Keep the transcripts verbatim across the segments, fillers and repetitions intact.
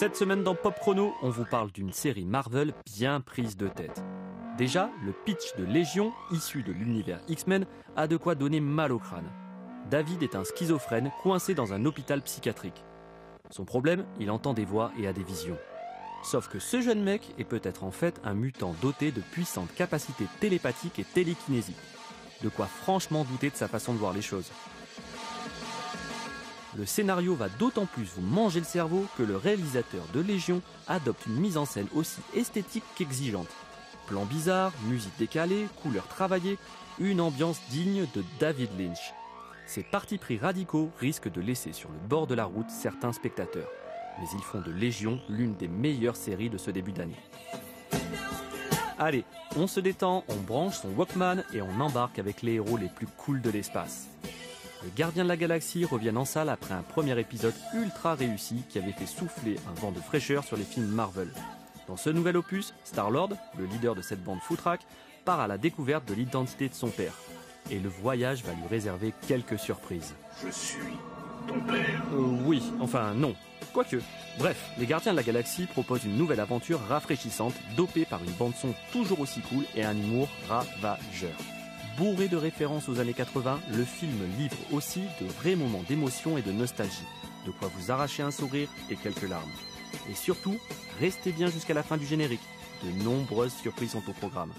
Cette semaine dans Pop Chrono, on vous parle d'une série Marvel bien prise de tête. Déjà, le pitch de Légion, issu de l'univers X-Men, a de quoi donner mal au crâne. David est un schizophrène coincé dans un hôpital psychiatrique. Son problème, il entend des voix et a des visions. Sauf que ce jeune mec est peut-être en fait un mutant doté de puissantes capacités télépathiques et télékinésiques. De quoi franchement douter de sa façon de voir les choses. Le scénario va d'autant plus vous manger le cerveau que le réalisateur de Légion adopte une mise en scène aussi esthétique qu'exigeante. Plans bizarres, musique décalée, couleurs travaillées, une ambiance digne de David Lynch. Ces partis pris radicaux risquent de laisser sur le bord de la route certains spectateurs. Mais ils font de Légion l'une des meilleures séries de ce début d'année. Allez, on se détend, on branche son Walkman et on embarque avec les héros les plus cools de l'espace. Les Gardiens de la Galaxie reviennent en salle après un premier épisode ultra réussi qui avait fait souffler un vent de fraîcheur sur les films Marvel. Dans ce nouvel opus, Star-Lord, le leader de cette bande foutraque, part à la découverte de l'identité de son père. Et le voyage va lui réserver quelques surprises. Je suis ton père. Euh, oui, enfin non. Quoique. Bref, les Gardiens de la Galaxie proposent une nouvelle aventure rafraîchissante, dopée par une bande-son toujours aussi cool et un humour ravageur. Bourré de références aux années quatre-vingts, le film livre aussi de vrais moments d'émotion et de nostalgie. De quoi vous arracher un sourire et quelques larmes. Et surtout, restez bien jusqu'à la fin du générique. De nombreuses surprises sont au programme.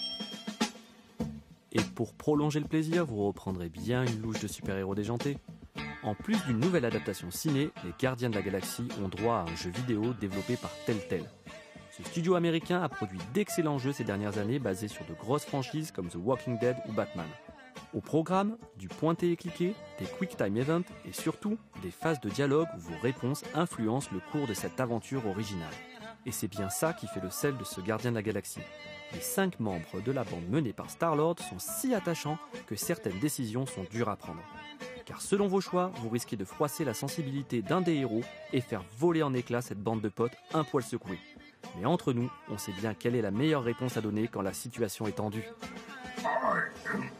Et pour prolonger le plaisir, vous reprendrez bien une louche de super-héros déjantés. En plus d'une nouvelle adaptation ciné, les Gardiens de la Galaxie ont droit à un jeu vidéo développé par Telltale. Ce studio américain a produit d'excellents jeux ces dernières années basés sur de grosses franchises comme The Walking Dead ou Batman. Au programme, du pointer et cliquer, des quick time events et surtout des phases de dialogue où vos réponses influencent le cours de cette aventure originale. Et c'est bien ça qui fait le sel de ce Gardien de la Galaxie. Les cinq membres de la bande menée par Star-Lord sont si attachants que certaines décisions sont dures à prendre. Car selon vos choix, vous risquez de froisser la sensibilité d'un des héros et faire voler en éclats cette bande de potes un poil secouée. Mais entre nous, on sait bien quelle est la meilleure réponse à donner quand la situation est tendue. I am